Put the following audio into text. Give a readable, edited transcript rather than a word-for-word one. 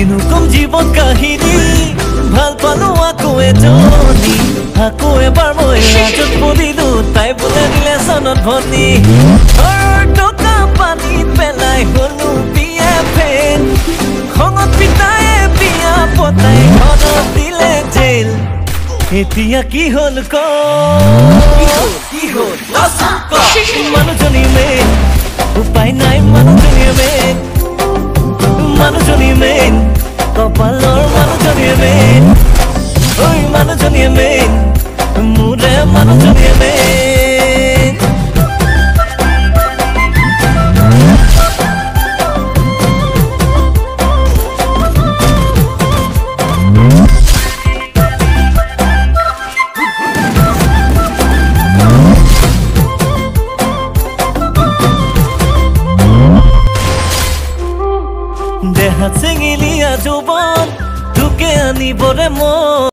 কিনো কম জীৱন কাহিনী ভাল পালো আকৌ এজনী আকৌ এবাৰ মই লাজত পৰিলো তাই বোলে দিলে চনত ভনী টকা পানী পেলাই হলো বিয়া ফেন খঙত পিতায়ে বিয়া পতাই ঘৰত দিলে জেল এতিয়া কি হ'ল ক মানুহজনী মেইন উপায় নাই মানুহজনী মেইন কপালৰ মানুহজনী মেইন ঐ মানুহজনী মেইন মোৰে মানুহজনী মেইন দেহাত চেঙিলিয়া যৌৱন তোকে আনিবৰে মন